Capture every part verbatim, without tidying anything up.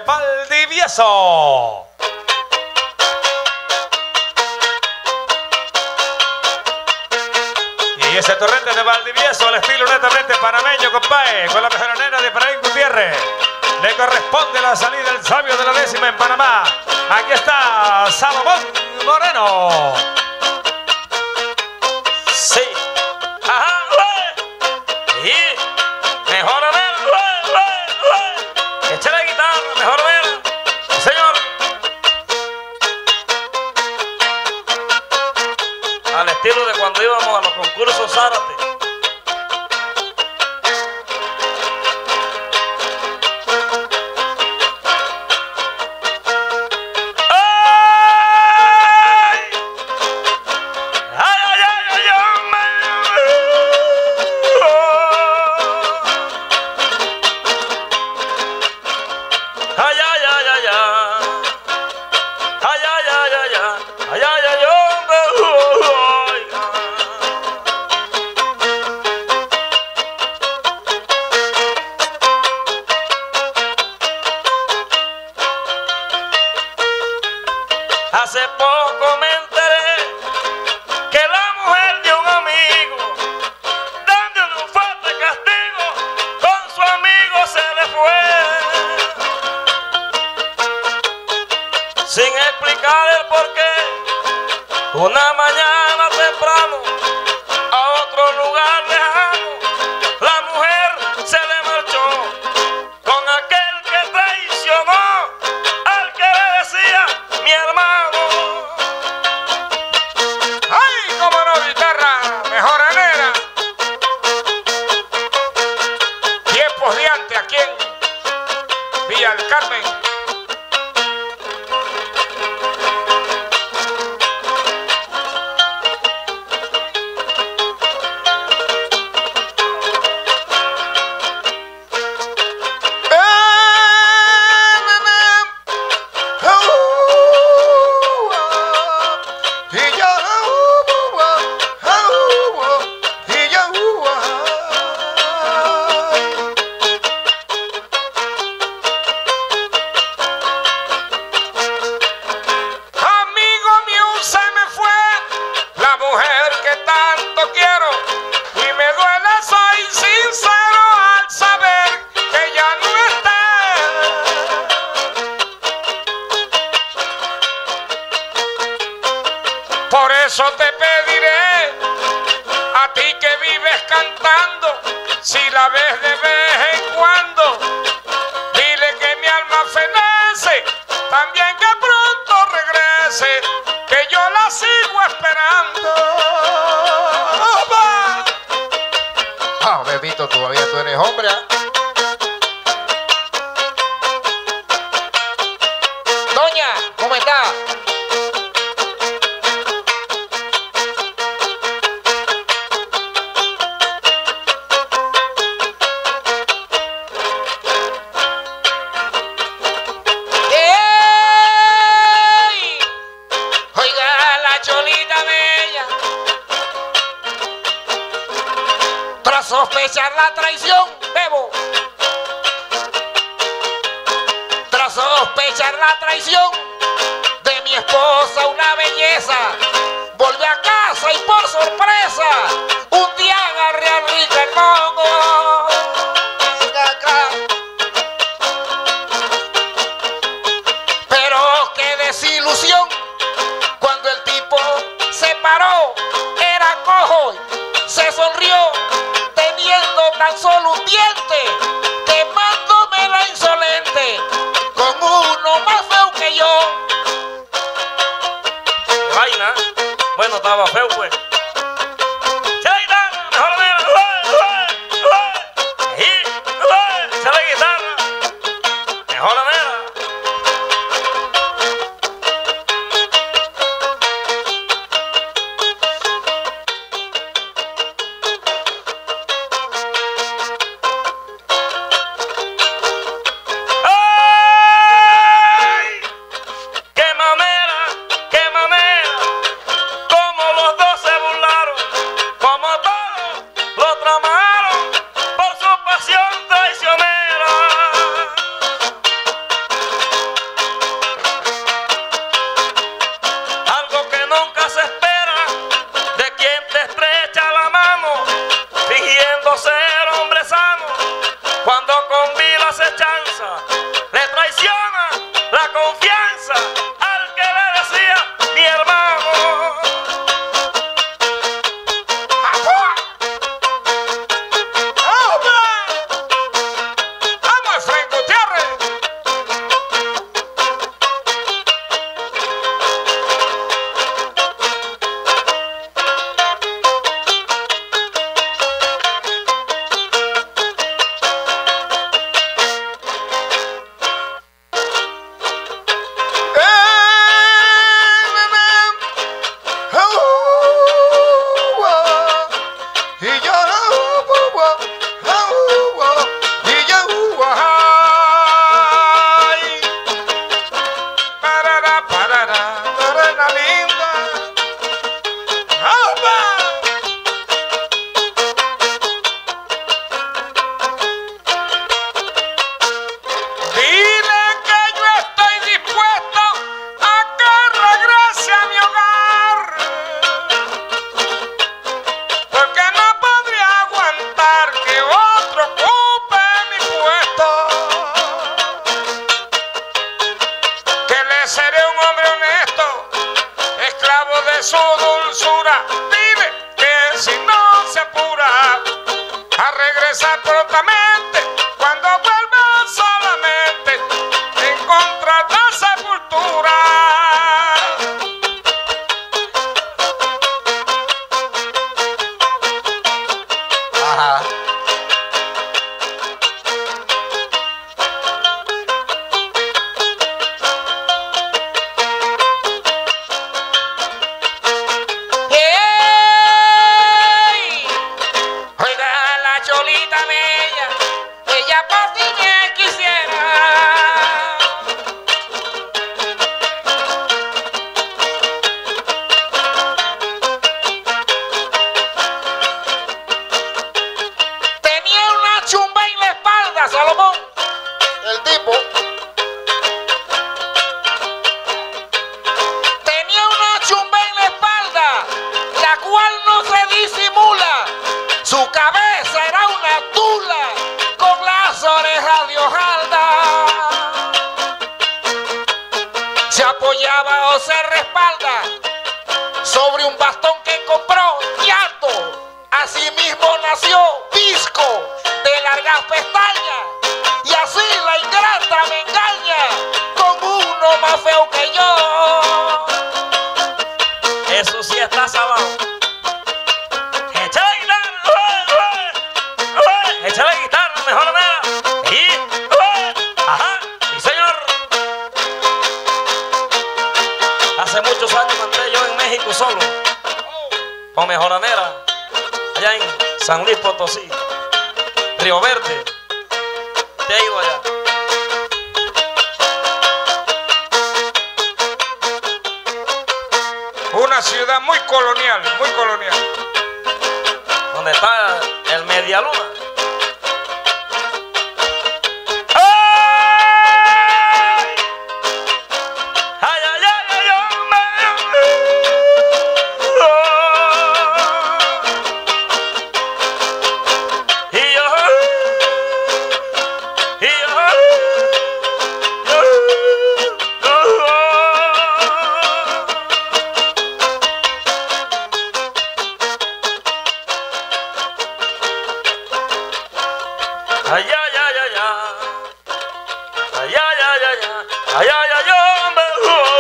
Valdivieso. Y ese torrente de Valdivieso, al estilo netamente panameño, compadre, con la mejor nena de Efraín Gutiérrez. Le corresponde la salida del sabio de la décima en Panamá. Aquí está Salomón Moreno. Sí. Ajá, güey. Y mejor a ver, güey, güey, güey. Echa la guitarra, mejor a ver. Señor. Al estilo de cuando íbamos a los concursos Zárate. Hace poco me enteré que la mujer de un amigo, dándole un fuerte castigo, con su amigo se le fue, sin explicar el porqué. Una mañana temprano, a otro lugar lejano, la mujer se le marchó con aquel que traicionó al que le decía mi hermano. Aquí en Villa del Carmen. Por eso te pediré, a ti que vives cantando, si la ves de vez en cuando, dile que mi alma fenece, también que pronto regrese, que yo la sigo esperando. ¡Opa! Ah, bebito, todavía tú eres hombre, ¿eh? Doña, ¿cómo está? Sospechar la traición, bebo. Tras sospechar la traición de mi esposa, una belleza, volví a casa y por sorpresa un día agarré a rica el mongo. Venga acá. Pero qué desilusión cuando el tipo se paró, era cojo, se sonrió, tan solo un diente, quemándome la insolente con uno más feo que yo. ¿Qué vaina? Bueno, estaba feo pues. ¡Chaita! ¡Mejor mira! ¡Echa la guitarra! ¡Mejor la mera! Se cintura. Dile que si no se apura a regresar prontamente, cuando vuelva solamente encontrar la sepultura. Ajá. Salomón, el tipo, tenía una chumba en la espalda, la cual no se disimula. Su cabeza era una tula con las orejas de hojalda. Se apoyaba o se respalda sobre un bastón que compró Ñato. Asimismo nació Visco, de largas pestañas, y así la ingrata me engaña con uno más feo que yo. Eso sí está salado. Échale guitarra, échale guitarra, mejor manera. Y, ajá, sí señor. Hace muchos años canté yo en México solo, con Mejoranera, allá en San Luis Potosí, Río Verde. Te he ido allá. Una ciudad muy colonial, muy colonial. Donde está el Medialuna. Ay, ay, ay, ay, ay, ay, ay, ay, ay, ay, ay, ay, yo me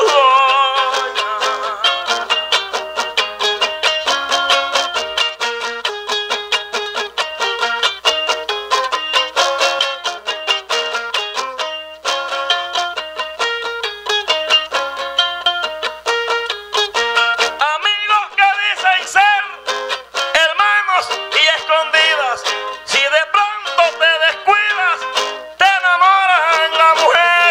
amigos que dicen ser hermanos y escondidas, si de pronto te descuidas, te enamoras en la mujer.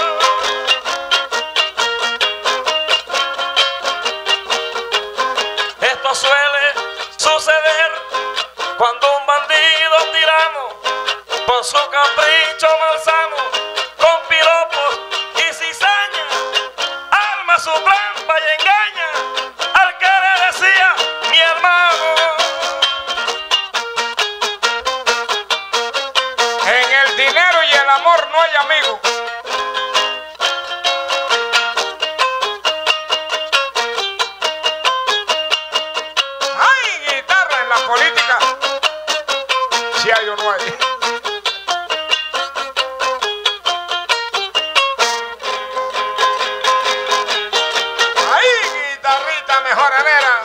Esto suele suceder cuando un bandido tirano, por su capricho malsano, con piropos y cizaña, arma su trampa y engaña al que le decía mi hermano. En el dinero y el amor no hay amigo. Hay guitarra en la política. Si hay o no hay. Hay guitarrita mejoranera.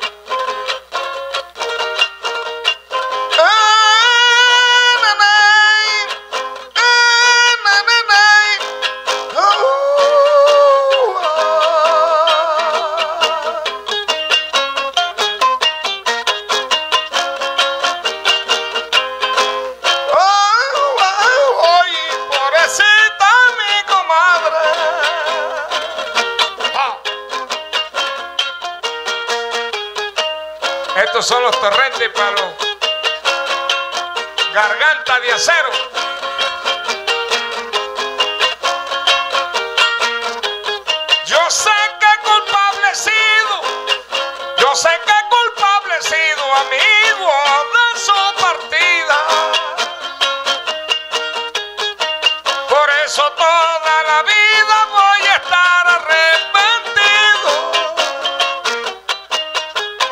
Estos son los torrentes para los garganta de acero. Yo sé que culpable he sido, yo sé que culpable he sido, amigo de su partida. Por eso toda la vida voy a estar arrepentido.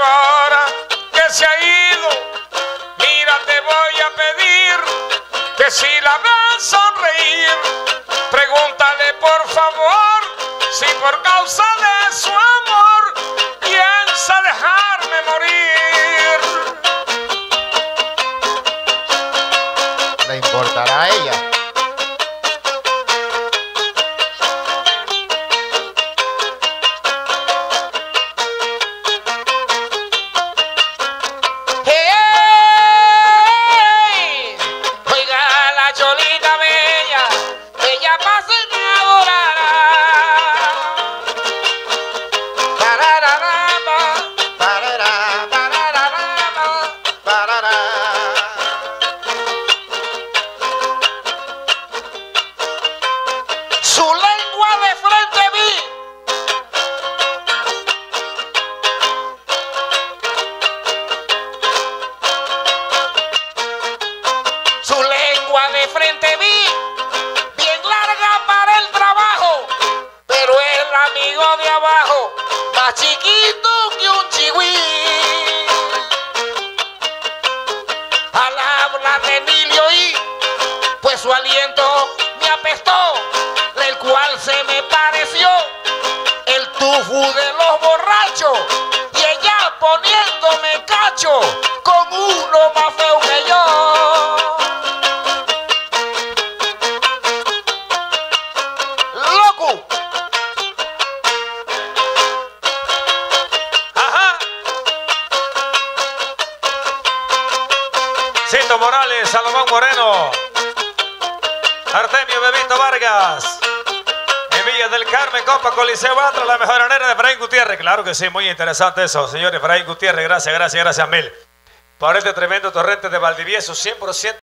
ahora que se ha ido, mira, te voy a pedir que si la ves sonreír, pregúntale por favor si por causa de su amor piensa dejarme morir. ¿Le importará a ella? Su lengua de frente vi. Su lengua de frente vi, bien larga para el trabajo, pero el amigo de abajo, más chiquito que un chihuí. Al hablar de Emilio y, pues su aliento me apestó, el cual se me pareció el tufu de los borrachos, y ella poniéndome cacho con uno más feo que yo. ¡Loco! Ajá. Cito Morales, Salomón Moreno, Artemio Bebito Vargas, en Villa del Carmen, compa Coliseo Batra, la mejor manera de Efraín Gutiérrez. Claro que sí, muy interesante eso, señor Efraín Gutiérrez. Gracias, gracias, gracias mil por este tremendo torrente de Valdivieso, cien por ciento.